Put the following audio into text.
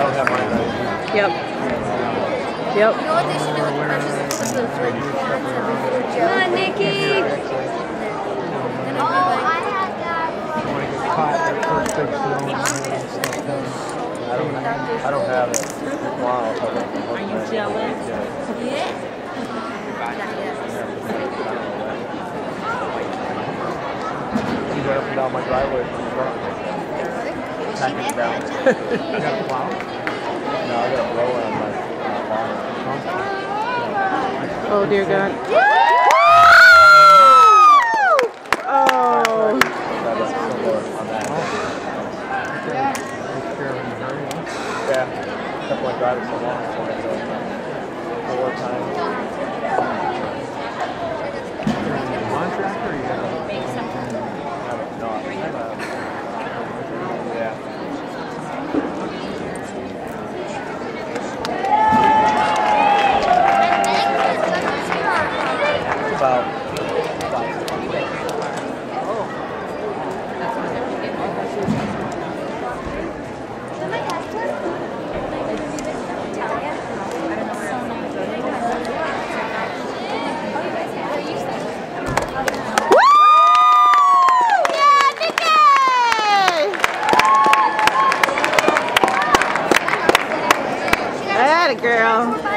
don't have mine ready. Yep. Yep. You know what they should do with the benches? Put the come on, Nicki! Oh, I had that. I don't have it. Wow. Are you jealous? Yeah. You went up and down my driveway from the front. Package down. You got a plow? No, I got a blower on my lawn. Oh dear God. Oh. Yeah. Except when I drive it so long, so I go 4 times. Contractor or you got a make something? No, I have a yeah. About Atta girl.